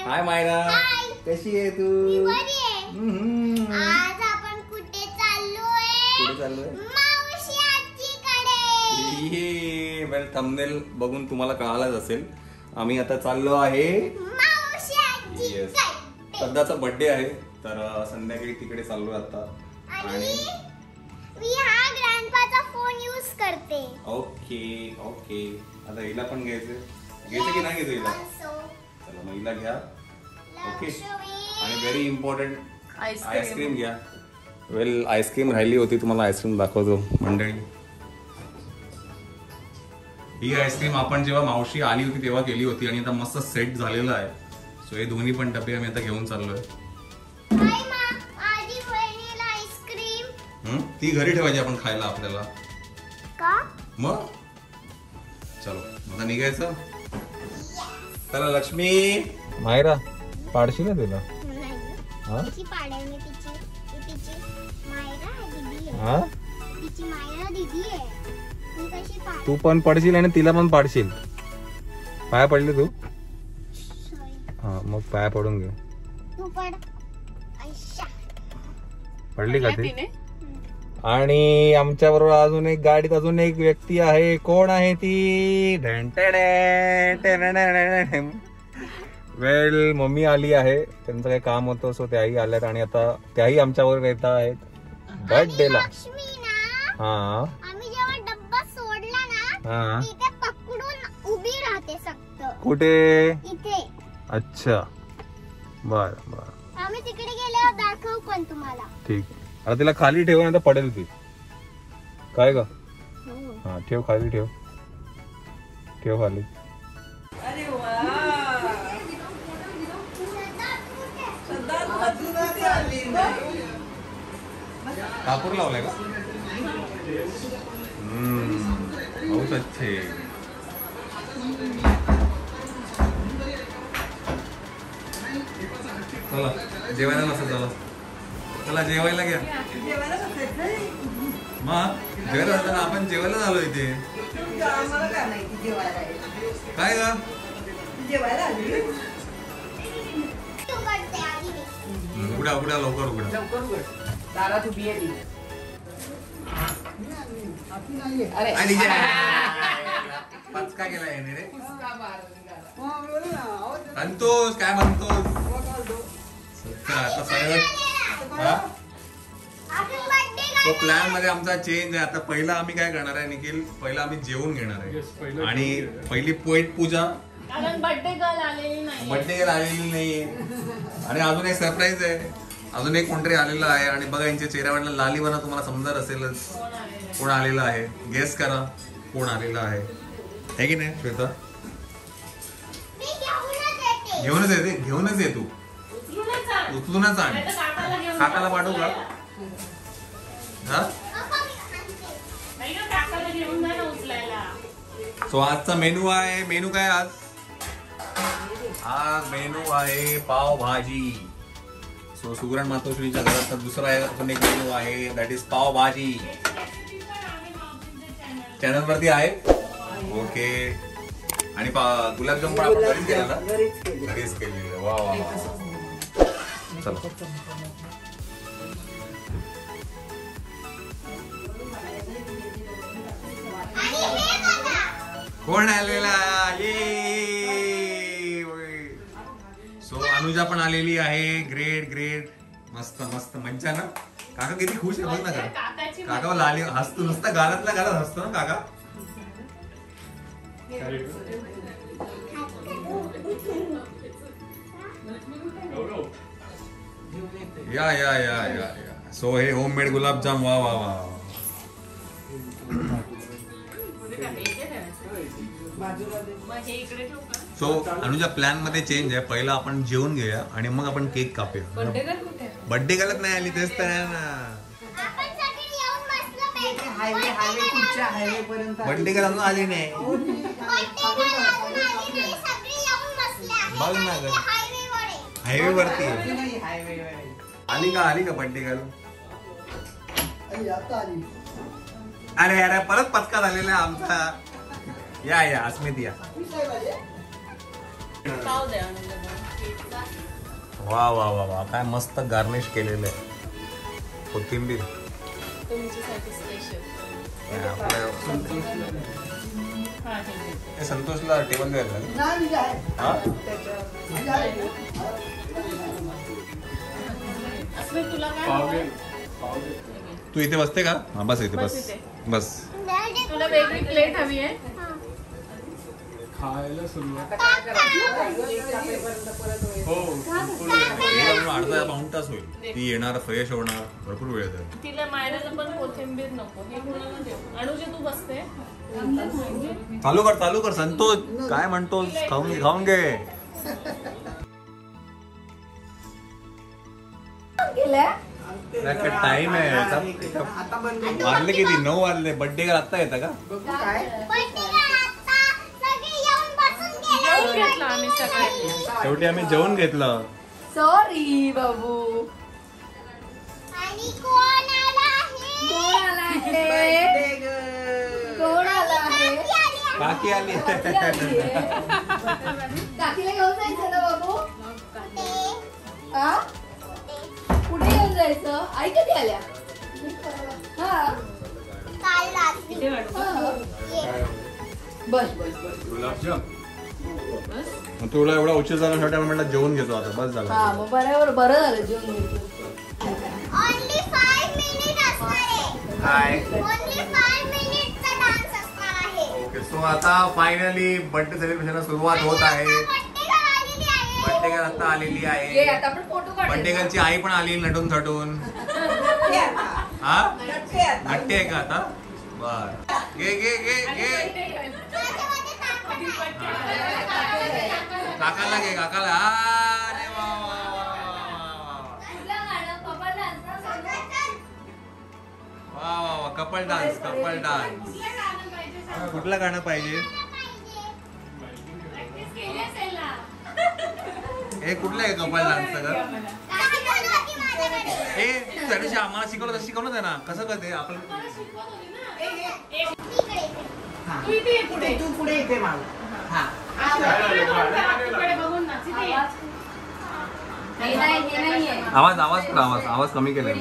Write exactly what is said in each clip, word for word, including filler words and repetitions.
हाय मायरा. कशी आहे तू? आज आपण कुठे चाललोय? कुठे चाललोय? मावशी आजीकडे. ये वेल थंबनेल बघून तुम्हाला कळालंच असेल. आम्ही आता चाललो आहे मावशी आजीकडे. सध्याचा बर्थडे आहे तर संध्याकाळी तिकडे चाललो आता. आणि मी हा ग्रँडपाचा फोन यूज करते. Okay okay. आता हिला पण घ्यायचं घ्यायचं की नाही घ्यायचं हिला? चला मग हिला घ्या. ओके. आणि व्हेरी इम्पॉर्टंट आईस्क्रीम घ्या. वेल आईस्क्रीम राहिली होती, तुम्हाला आईस्क्रीम दाखवतो मंडळी. ही आईस्क्रीम आपण जेव्हा मावशी आली होती तेव्हा केली होती आणि आता मस्त सेट झालेला आहे. सो हे दोन्ही पण डबे आम्ही आता घेऊन चाललोय. ती घरी ठेवायची आपण खायला आपल्याला का? मग चलो आता निघायचं. चला लक्ष्मी. मायरा पाडशी ना तुला? हा तिची पाडवणे तिची तिची मायरा दीदी आहे. हा तिची मायरा दीदी आहे. ती कशी पाड? तू पण पडशील आणि तिला पण पाडशील. पाया पडली तू? हा मग पाया पडून घे. तू पड. आयशा पडली का ती? आणि आमच्या बरोबर अजून एक गाडीत अजून एक व्यक्ती आहे. कोण आहे ती? वेल मम्मी आली आहे, त्यांचं काही काम होतं सो त्याही आल्यात आणि आता त्याही आमच्यावर येत आहेत बर्थडेला. हा आम्ही जेव्हा डब्बा सोडला ना हा तिथे पकडून उभी राहते सक्त. कुठे? इथे. अच्छा बर बर. आम्ही तिकडे गेल्यावर दाखवू पण तुम्हाला. ठीक आहे. आता तिला खाली ठेव ना तर पडेल ती. काय ग? हा ठेव खाली ठेव ठेव खाली. कापूर लावलाय का? हम्म बहुत अच्छे. चला जेवायला नसत. चला चला जेवायला घ्या. मग जेवायला जाताना आपण जेवायला झालो इथे. काय ग? उघडा उघडा लवकर उघडा. दारात उभी आहे ती. पचका गेला याने रे. म्हणतोस काय म्हणतोस? आता सगळं तो प्लॅन मध्ये आमचा चेंज आहे. आता पहिला आम्ही काय करणार आहे निखिल? पहिला आम्ही जेवून घेणार आहे आणि पहिली पोट पूजा. बर्थडे गर्ल आलेली नाही. बर्थडे गर्ल आलेली नाही आणि अजून एक सरप्राईज आहे. अजून एक कोणतरी आलेला आहे आणि बघा यांच्या चेहऱ्यावरला लालीवाना तुम्हाला समजत असेलच कोण आलेला आहे. गेस करा कोण आलेला आहे. है की नाही श्वेता? घेऊनच येते घेऊनच ये तू. उचलूनच आण. काकाला पाठवू का? हा सो आजचा मेनू आहे. मेनू काय आज? आज मेनू आहे पावभाजी. सो सुगरण मातोश्रीच्या घरात दुसरा अजून एक मेनू आहे दॅट इज पावभाजी. चॅनल वरती आहे. ओके. आणि गुलाबजाम पण आपण घरीच केला ना? घरीच केलेलं. वा वा वा. चला कोण आलेला? सो अनुजा पण आलेली आहे. Great great. मस्त मस्त मज्जा ना. काका किती खुश आहे बघ ना. का काका लाली हसतो नुसता गालातला गालात हसतो ना काका. या या या या या. सो हे होममेड गुलाबजाम. वा वा वा. सो अनुजा प्लॅन मध्ये चेंज आहे. पहिला आपण जेवून घेऊया आणि मग आपण केक कापूया. बर्थडे गर्ल नाही आली तेच तर आहे ना. बर्थडे गर्ल अजून आली नाही. बघ ना ग हायवे वरती आली का? आली का बर्थडे गर्ल? अरे अरे परत पचका झालेला आमचा. या या अस्मित या. वा वा वा वा काय मस्त गार्निश केलेलं आहे. कोथिंबीर तुमच्यासाठी स्पेशल. संतोषला टेबल द्यायला तुला काय तू इथे बसते का? हा बस इथे बस बस. तुला वेगळी प्लेट हवी आहे? खायला सुरुवात अर्धा पाऊण तास होईल. ती येणार, फ्रेश होणार, भरपूर वेळ जाईल. तिला मायराला पण कोथिंबीर नको. हे कुणाला देऊ? अनुजे तू बसते. चालू कर चालू कर संतोष. काय म्हणतोस? खाऊन घे खाऊन घे. टाइम आहे वाजले किती? नऊ वाजले. बर्थडे का आत्ता येता का? शेवटी आम्ही जेवण घेतलं. सॉरी बाबू. आणि कोण आला आहे? कोण आला आहे? कोण आला आहे? काकी आली. काकीला घेऊन जायचं ना बाबू. कुठे घेऊन जायचं? आई कधी आल्या? हा काल रात्री. बस बस बस. तुला एवढा उशीर झाल्यासाठी आम्ही म्हटलं जेवण घेतो आता. बस झालं. हा मग बरोबर बरं झालं जेवण घेतो. Only five minutes असणार आहे. हाय. Only five minutes चा डान्स असणार आहे. ओके सो आता फायनली बर्थडे सेलिब्रेशन सुरुवात होत आहे. बर्थडे गर्ल आता आलेली आहे. ये आता आपण फोटो काढू. बर्थडे गर्लची आई पण आली नटून थटून. हा नट्टे आहे का आता? बर घे घे घे घे. काकाला घे काकाला. अरे वा वा वा वा वा कपल डान्स कपल डान्स. कुठलं गाणं पाहिजे? हे कुठलं आहे कपल डान्स सगळं? हे त्या दिवशी आम्हाला शिकवलं तसं शिकवलं आहे ना. कसं करते आपण? तू पुढे येते मला. हा आवाज आवाज आवाज आवाज कमी केला.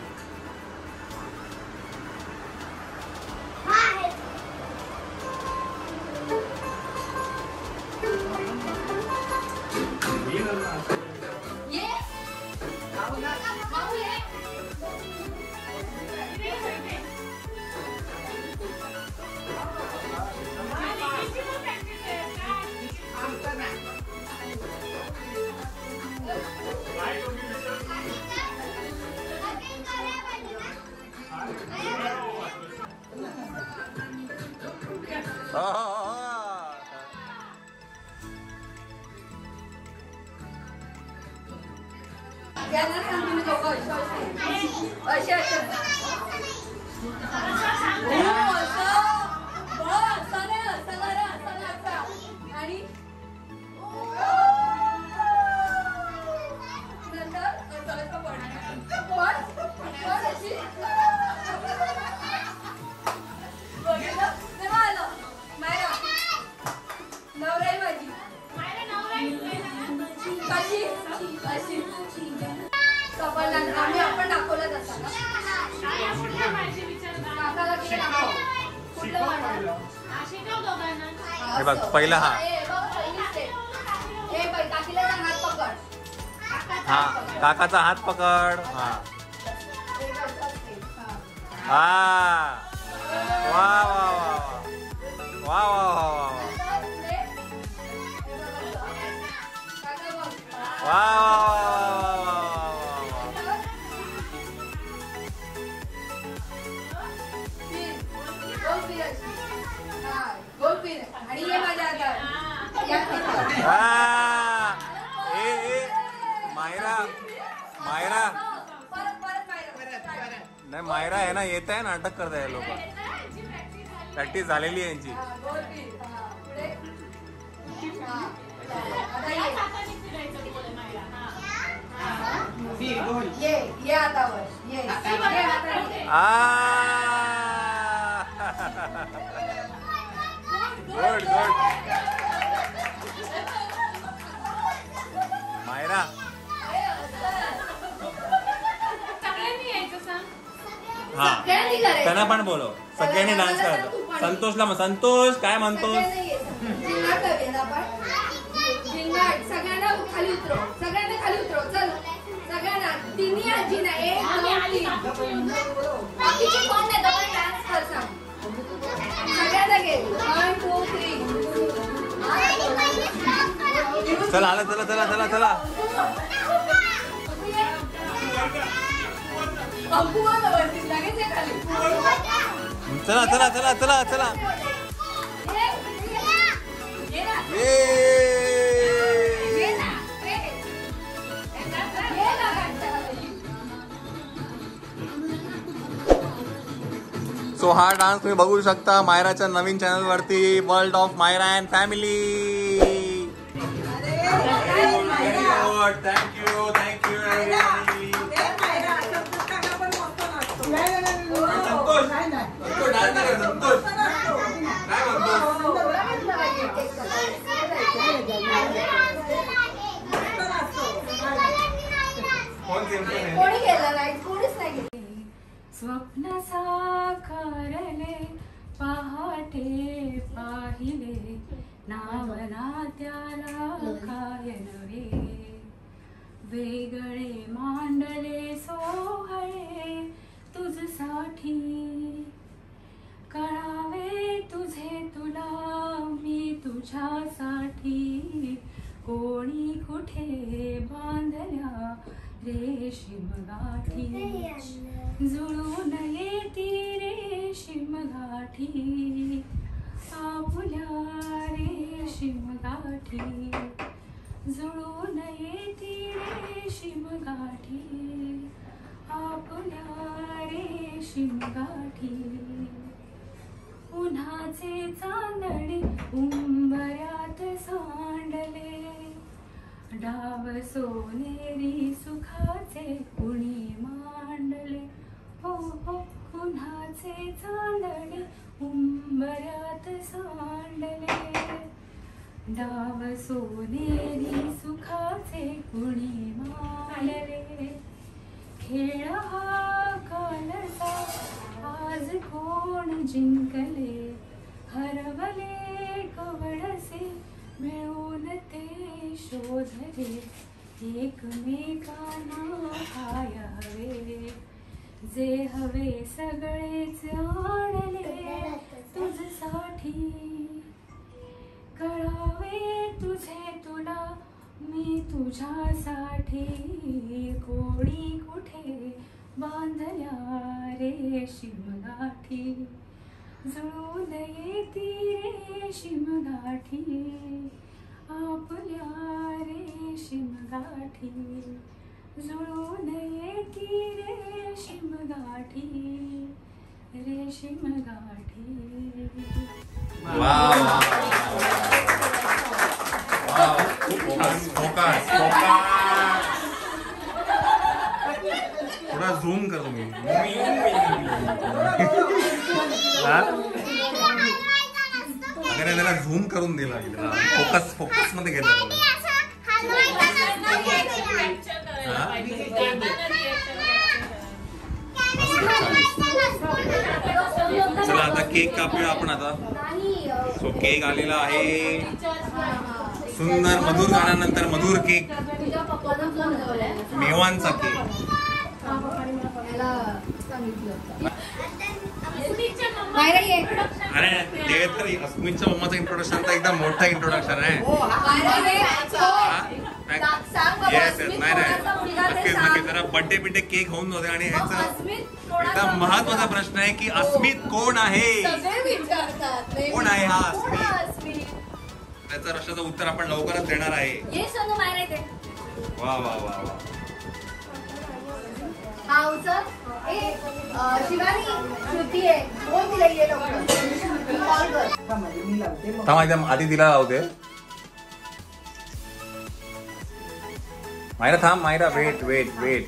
हे बघ पहिला हा हा काकाचा हात पकड. हा हा वा वा वा वा वा वा वा वा आणि ये माझ्या हातात. मायरा मायरा नाही मायरा आहे ना. येत आहे नाटक करताय लोक. प्रॅक्टिस झालेली आहे यांची. ये ये आता वर ये. गुड गुड मायरा हा सगळ्यांनी करायचं. त्यांना पण बोलव, सगळ्यांनी डान्स करायचा. संतोषला मग, संतोष काय म्हणतोस? झिंगाट करूया आपण. झिंगाट. सगळ्यांना खाली उतरव, सगळ्यांना खाली उतरव. चल सगळ्यांना, तिन्ही आजी ना एक दोन तीन. बाकीचे कोण नाही, दोन डान्स कर सांग. सगळ्यांना घे. One two three. चला आला, चला चला चला चला. अप्पू आला वरती, लगेच ये खाली. चला चला चला चला चला. ये, ये ना. ये ये ना. ये. ये ना गाडी. सो हा डान्स तुम्ही बघू शकता मायराच्या नवीन चॅनल वरती, world of Myra and family. Thank you thank you कोणी केलं नाही, कोणीच नाही केलं. स्वप्न साकारले पहाटे पाहिले, नावना त्याला काय नव्हे. वेगळे मांडले सोहळे तुझसाठी, कळावे तुझे तुला मी तुझ्यासाठी. कोणी कुठे बांधल्या रेशीम गाठी, जुळून येती रेशीम गाठी. आपुल्या रेशीम गाठी, जुळून येती रेशीम गाठी. आपुल्या रेशीम गाठी. उन्हाचे चांदणे उंबऱ्यात सांडले, डाव सोनेरी सुखाचे कुणी मांडले. हो हो उन्हाचे चांदणे उंबऱ्यात सांडले, डाव सोनेरी सुखाचे कुणी मांडले. खेळ हा कालचा आज कोण जिंकले, हरवले कवडसे मिळून ते शोधले. एकमेकांना काय हवे, जे हवे सगळेच आणले तुझसाठी. कळावे तुझे तुला मी तुझ्यासाठी. कोणी कुठे बांधल्या रेशीम गाठी, जुळून येती रेशीम गाठी. आपल्या रेशीम गाठी, जुळून येती रेशीम गाठी. रेशीम गाठी. थोडा झूम कर तुम्ही. अगं त्याला झूम करून दिला, फोकस फोकस मध्ये गेला. चला आता केक कापूया आपण आता. सो केक आलेला आहे, सुंदर मधुर गाण्यानंतर मधुर केक, मेवांचा केक. अरे ते तर अस्मितच्या मम्माचं इंट्रोडक्शन तर एकदम मोठं इंट्रोडक्शन आहे. येस येस नाही नाही नक्कीच नक्कीच. जरा बड्डे बिड्डे केक होऊन जाते. आणि ह्याचा एकदम महत्वाचा प्रश्न आहे की अस्मित कोण आहे, कोण आहे हा अस्मित. त्याचा प्रश्नाचं उत्तर आपण लवकरच देणार आहे. वा वा वा वा. आधी तिला लावते. मायरा थांब, मायरा वेट वेट वेट.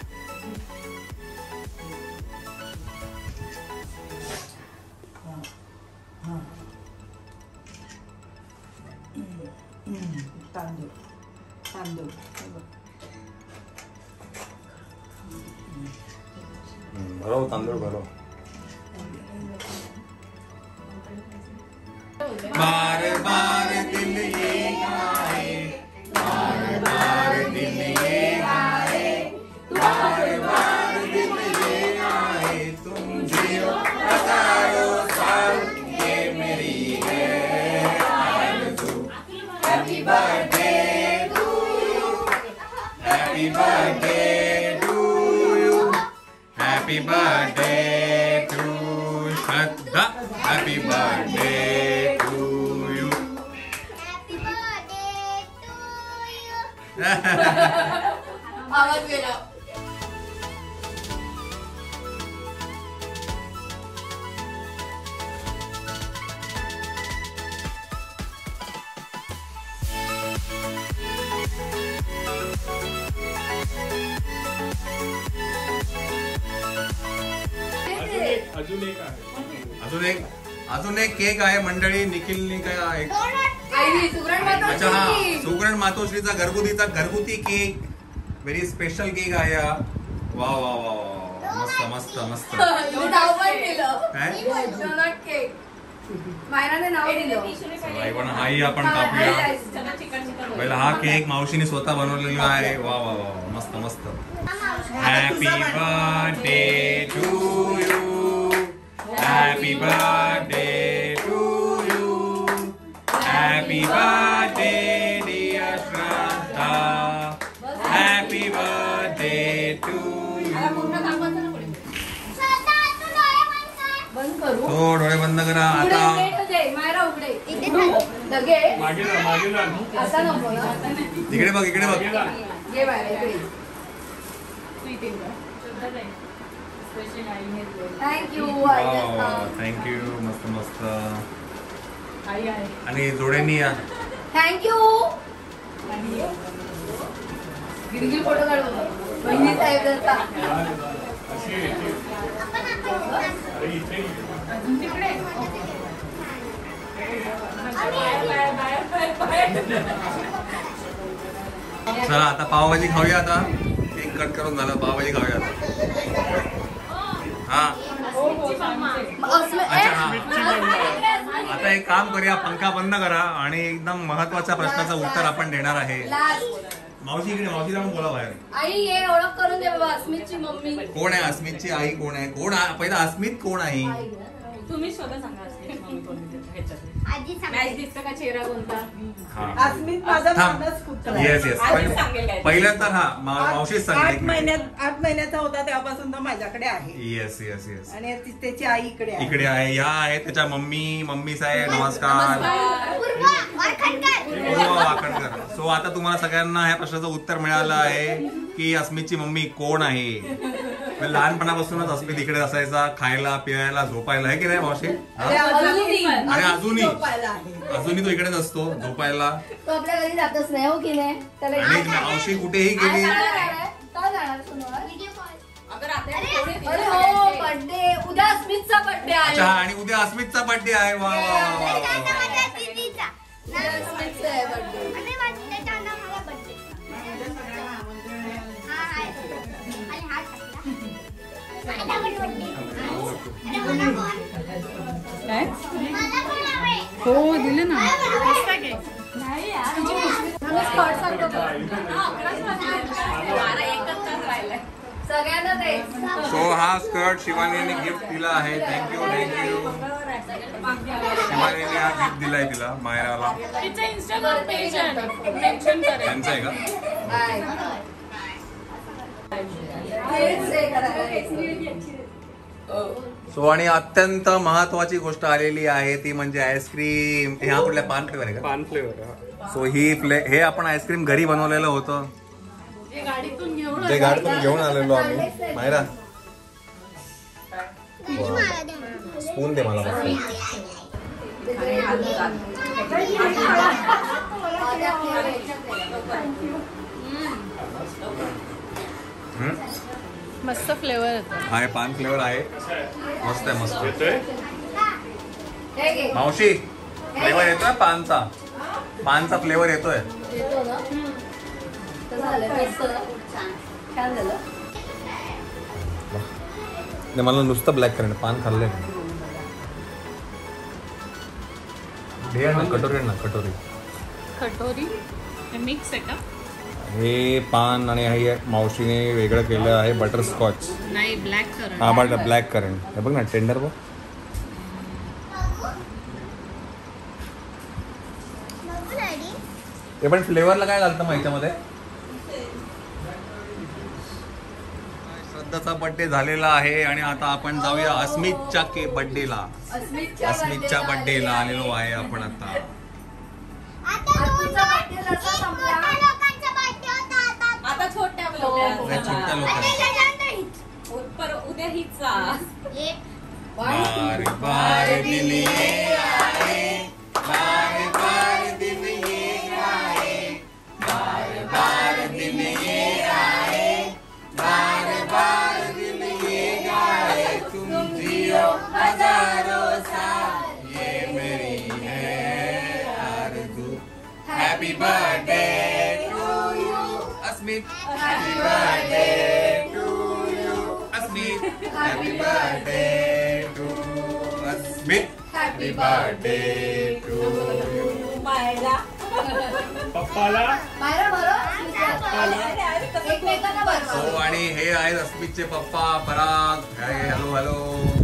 तांदूळ तांदूळ भरव तांदूळ भरो. बार बार दिल ये गाए, बार बार दिल ये गाए, बार बार दिल ये आए, तुम जियो हजारों साल, ये मेरी है आरज़ू. Happy birthday to you, happy birthday to you, happy birthday to Shraddha, happy birthday. आवाज गेला. अजून एक अजून एक अजून एक केक आहे मंडळी. निखिलनी काय एक अच्छा हा सुगरण मातोश्रीचा घरगुतीचा घरगुती केक. व्हेरी स्पेशल केक आहे हा. वा वा वा वा मस्त मस्त मस्त. पण हाही आपण कापूया. पहिला हा केक मावशीने स्वतः बनवलेला आहे. वा वा वा मस्त मस्त. Happy birthday to you, happy birthday to you, happy birthday dear Shraddha, happy birthday to you. हो डोळे बंद करा आता. इकडे बघ इकडे बघ. थँक्यू थँक्यू मस्त मस्त. आणि जोड्यांनी या. थँक्यू. गिरगिल फोटो काढू बहिणी साहेब. चला आता पावभाजी खाऊया. आता केक कट करून झालं. पावभाजी खाऊया आता. हा आता एक काम करूया. पंखा बंद करा आणि एकदम महत्वाच्या प्रश्नाचं उत्तर आपण देणार आहे. मावशी इकडे. मावशीला पण बोला बाहेर. आई ये ओळख करून दे बाबा. अस्मितची मम्मी कोण आहे? अस्मितची आई कोण आहे? कोण पहिला अस्मित कोण आहे? तुम्ही स्वतः सांगा. अस्मित मम्मी कोण मॅच दिसतं का? चेहरा कोणता? अस्मित माझा मानस पुत्र. Yes yes. पहिलं तर हा मावशीच आठ सांगितलं. महिन्यात आठ महिन्याचा होता तेव्हापासून तो माझ्याकडे आहे. Yes yes yes. आणि त्याची आई इकडे आहे. इकडे आहे. या आहे त्याच्या मम्मी. मम्मी साहेब नमस्कार. वाकडकर. सो आता तुम्हाला सगळ्यांना ह्या प्रश्नाचं उत्तर मिळालं आहे की अस्मितची मम्मी कोण आहे. लहानपणापासूनच अस्मित इकडे असायचा. खायला पियायला झोपायला आहे की नाही मावशी? आणि अजूनही अजूनही तो इकडेच असतो झोपायला. तो आपल्या घरी जातच नाही हो की नाही. आणि मावशी कुठेही गेली. बर्थडे उद्या अस्मितचा बर्थडे आहे. अच्छा आणि उद्या अस्मितचा बर्थडे आहे. वा वा हो दिले ना. सगळ्यांना दे. सो हा स्कर्ट शिवानीने गिफ्ट दिला आहे. Thank you thank you. शिवानीने हा गिफ्ट दिलाय तिला मायराला. इंस्टाग्राम पेज मेन्शन करेल. त्यांचं आहे का? सो आणि अत्यंत महत्वाची गोष्ट आलेली आहे ती म्हणजे आईस्क्रीम. ह्या कुठल्या पान फ्लेवर आहे का? पान फ्लेवर. सो ही फ्ले हे आपण आईस्क्रीम घरी बनवलेलं होतं. जे गाडीतून घेऊन जे गाडीतून घेऊन आलेलो आम्ही. मायरा स्पून दे मला. मस्त फ्लेवर आहे. पान फ्लेवर आहे. मस्त आहे मस्त. मावशी फ्लेवर येतोय पानचा. पानचा फ्लेवर येतोय. नाही, मला नुसतं ब्लॅक करंट पान खाल्लंय हे ना कटोरी ना कटोरी कटोरी मिक्स आहे का? हे पान आणि हे मावशीने वेगळं केलं आहे बटरस्कॉच. नाही ब्लॅक करंट. हा बट ब्लॅक करंट हे बघ ना टेंडर बघ. ते पण फ्लेवरला काय घालतं मग ह्याच्यामध्ये? श्रद्धाचा बर्थडे झालेला आहे आणि आता आपण जाऊया अस्मितच्या के बर्थडेला. अस्मितच्या बर्थडेला आलेलो आहे आपण आता. आता छोट्या छोट्या लोकांना उद्या हिचा बार बार दिन ये आए, बार बार दिन ये आए, बार बार दिन ये आए, बार बार दिन ये आए, तुम जियो हजारों साल, ये मेरी है आरज़ू. Happy birthday to you Asmit, happy birthday to you Asmit, happy birthday to Asmit, happy birthday to you. मायला पप्पाला एकमेकांना बरोबर. हो आणि हे आहेत अस्मितचे पप्पा पराग. Hello hello